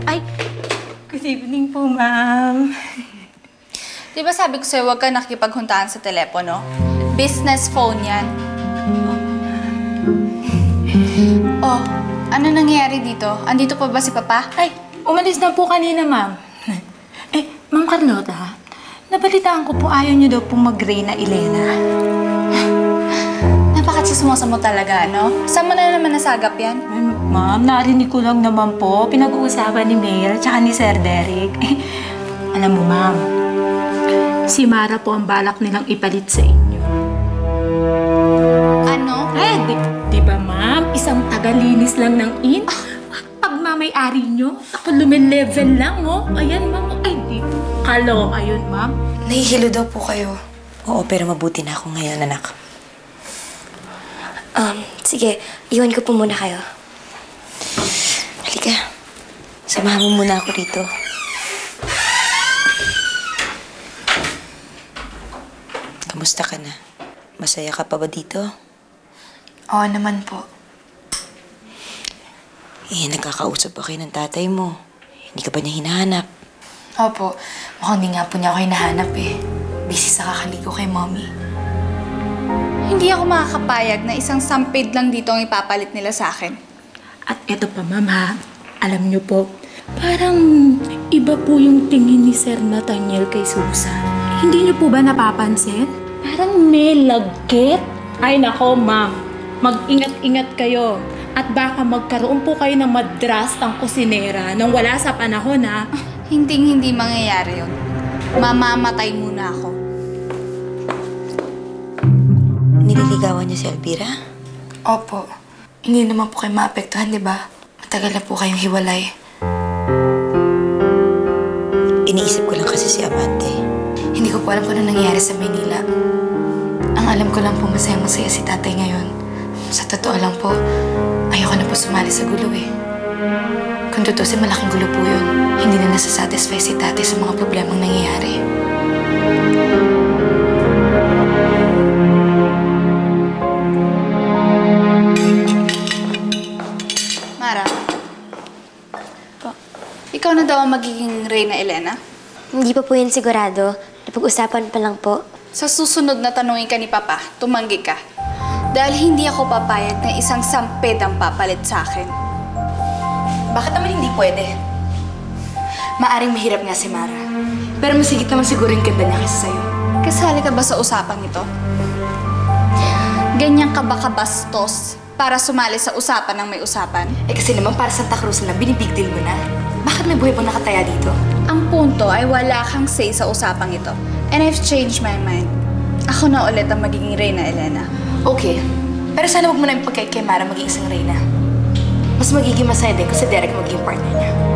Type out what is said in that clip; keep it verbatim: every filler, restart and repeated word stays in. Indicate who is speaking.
Speaker 1: Ay, good evening po, ma'am.
Speaker 2: Di ba sabi ko sa'yo, huwag ka nakikipaghuntaan sa telepono? Business phone yan. Oh, ano nangyayari dito? Andito pa ba si Papa?
Speaker 1: Ay, umalis na po kanina, ma'am. Eh, Ma'am Carlota, nabalitaan ko po ayaw niyo daw pong mag-Reyna Elena.
Speaker 2: Napakachismosa mo talaga, no? Saan mo na naman nasagap yan?
Speaker 1: Ay, ma'am, narinig ko lang naman po. Pinag-uusapan ni Mayor at ni Sir Derek. Eh, alam mo, ma'am, si Mara po ang balak nilang ipalit sa inyo.
Speaker 2: Ano?
Speaker 1: Eh, di, di ba, ma'am? Isang tagalinis lang ng in. Pagmamay-ari nyo, ako lumilevel lang, oh. Ayan, ma'am. Ay, di. Kalo, ayun, ma'am.
Speaker 3: Nahihilo daw po kayo.
Speaker 4: Oo, pero mabuti na ako ngayon, anak.
Speaker 3: Um, sige, iwan ko po muna kayo.
Speaker 4: Halika. Samahan mo muna ako rito. Kamusta ka na? Masaya ka pa ba dito?
Speaker 3: Oo naman po.
Speaker 4: Eh, nagkakausap ba kayo ng tatay mo? Hindi ka ba niya hinahanap?
Speaker 3: Opo, mukhang di nga po niya ako hinahanap eh. Busy sa kakaligo kay mommy.
Speaker 2: Hindi ako makakapayag na isang sampid lang dito ang ipapalit nila sa akin.
Speaker 1: At eto pa, ma'am, ha? Alam niyo po, parang iba po yung tingin ni Sir Nathaniel kay Susan. Hindi niyo po ba napapansin? Parang may lagkit. Ay, nako, ma'am. Mag-ingat-ingat kayo. At baka magkaroon po kayo ng madrastang kusinera nang wala sa panahon, ha?
Speaker 2: Hinding-hindi mangyayari yun. Mamamatay muna ako.
Speaker 4: Nililigawan niya si Elvira?
Speaker 3: Opo. Hindi naman po kayo maapektuhan, di ba? Matagal na po kayong hiwalay.
Speaker 4: Iniisip ko lang kasi si Amante.
Speaker 3: Hindi ko po alam kung ano nangyayari sa Manila. Ang alam ko lang po masaya-masaya si tatay ngayon. Sa totoo lang po, ayoko na po sumali sa gulo eh. Kung tutusin, malaking gulo po yun. Hindi na nasasatisfy si tatay sa mga problemang nangyayari.
Speaker 2: Mara. Po. Ikaw na daw ang magiging Reyna Elena?
Speaker 5: Hindi pa po yun sigurado. Napag-usapan pa lang po.
Speaker 2: Sa susunod na tanungin ka ni Papa, tumanggi ka. Dahil hindi ako papayag na isang sampid ang papalit sa akin.
Speaker 3: Bakit naman hindi pwede? Maaring mahirap nga si Mara. Pero mas higit naman siguro yung ganda niya kaysa sa'yo.
Speaker 2: Kasali ka ba sa usapang ito? Ganyan ka ba kabastos para sumali sa usapan ng may usapan?
Speaker 3: Eh kasi naman para Santa Cruz na binibig deal mo na. Bakit may buhay pang nakataya dito?
Speaker 2: Ang punto ay wala kang say sa usapang ito. And I've changed my mind. Ako na ulit ang magiging Reyna Elena.
Speaker 3: Okay. Pero sana huwag mo na ipagkait kay Mara maging isang reyna. Mas magiging masaya din kasi Derek magiging partner niya.